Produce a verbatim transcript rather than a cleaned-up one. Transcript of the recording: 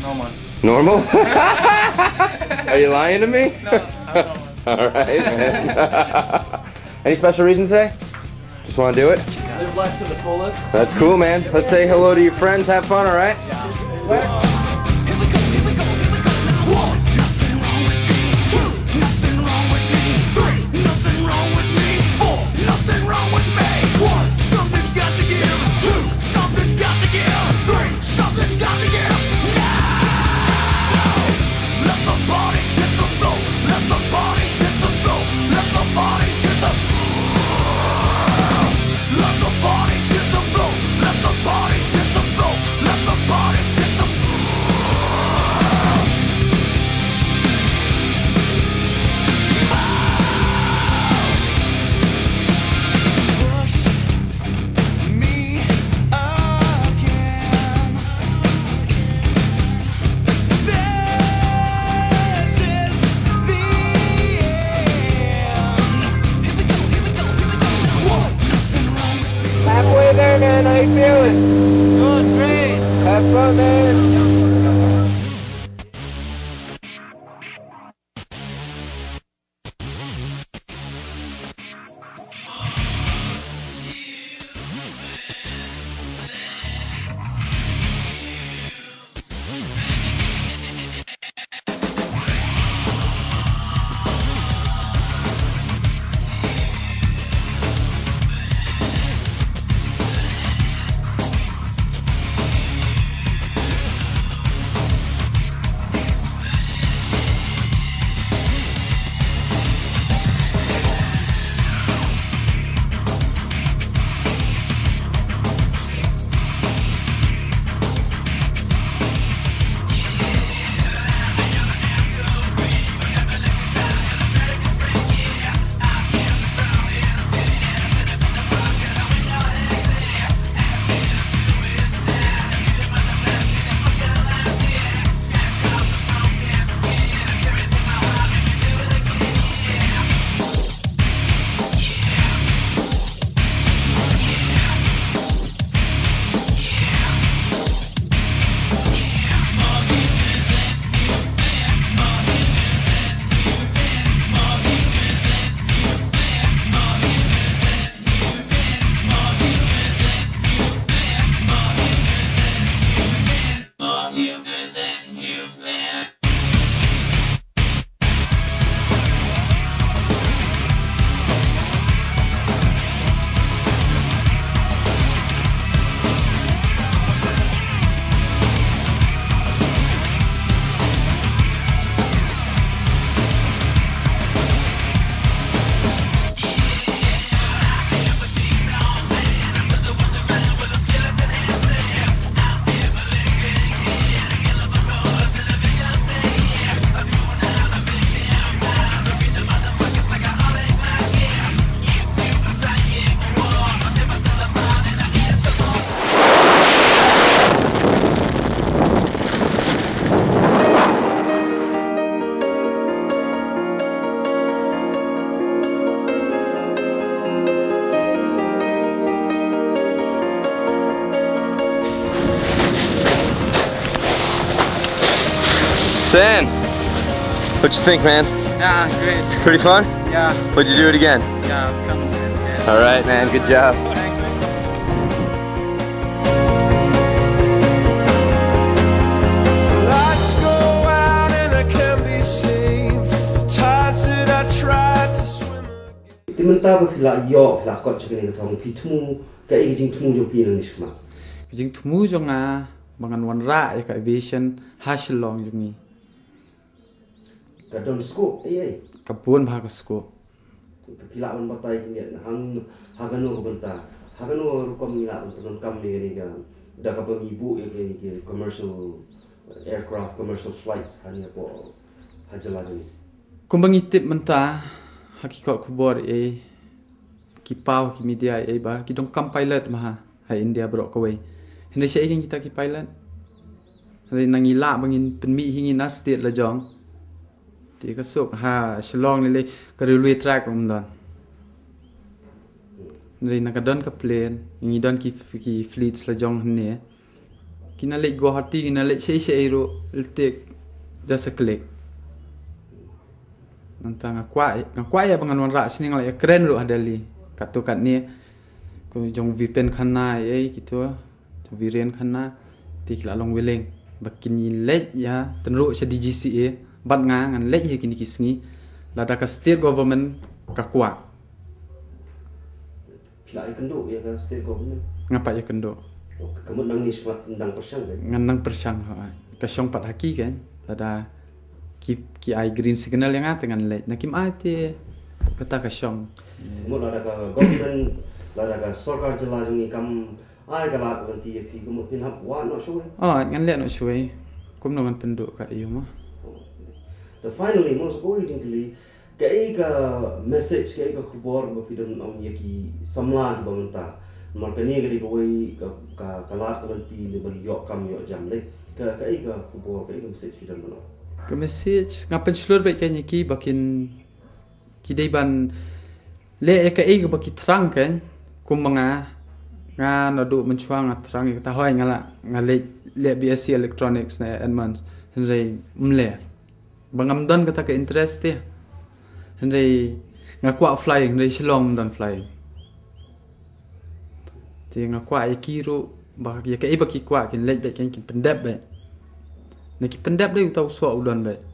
Normal. Normal? Are you lying to me? No, I'm normal. Alright, man. Any special reason today? Just want to do it? Live life to the fullest. That's cool, man. Let's say hello to your friends, have fun, alright? Yeah. Halfway there, man. How you feeling? Good, great. Have fun, man. San, what you think, man? Yeah, great. Pretty fun? Yeah, Would you do it again? yeah, come. Yeah. All right, man. Good job. Thanks. Lights go out and I can be saved. Tides that I tried to swim again. Timun tabu kila yo kila kot chukini katong pi tumu ka iging tumu jo pi nang nisma. Jing tumu jonga bangan wan ra ya ka aviation hasilong jungi. Kadon sko ai ai. Kapun bha ka sko. Kila man batai kini hang hagano ko banta. Hagano rukom nila on kam ni ni ka da ka pang ibu ya ni ke commercial aircraft commercial flights hanya po hajala juni. Kumbang itip menta hakikot kubor e kipau ki media e ba ki dong kam pilot maha hai India bro ko wei. Hendak saya ingin kita ki pilot. Hari nangila bangin penmi hingin na state la jong. Ti ka sok ha shlong ni le ka railway track um don. Hari nak don ka plane, ingi don ki ki fleets la jong ne. kina lek go hati kina lek sei sei ro letek jasa klik nanta ngakwai ngakwai ya bangan ra sini ngalai keren ro adali katu kat ni ko jong vipen khana ai gitu to viren khana tik la long weleng bakin lek ya tenru sa D G C A bat nga ngan lek ye kini kisngi lada ka state government ka kwa pila ikendo ya ka state government ngapa ya kendo kamu nang ni semat tentang persyang kan ngan nang persang ha ka syong pat haki kan lada ki ki ai green signal yang ate ngan lek nakim ate kata ka syong kamu lada ka government lada ka sarkar jela jungi kam ai ka la nanti ya pi kamu pin hap wa no show oh ngan lek no shuai kum no man penduk ka iyo mah the finally most boy jingli kai ka message kai ka khabar ba pidam am yaki samla ki bamanta markani gari boy ka ka kalat ka nanti le bal yok kam yok jam le ka kai ka khabar kai ka message pidam no ke message ngapen slur baik kan ki bakin ki dei ban le e ka e ka baki terang kan kum manga nga na du mencuang terang ka tahoi ngala ngale le B S C electronics na Edmonds henry mle bangam dan kata ka interest dia henry ngakwa flying henry shalom dan flying ti ngakwa e kiru ba ya ka e baki kwa kin le baik kan kin pendap baik na ki pendap dia tahu so udan baik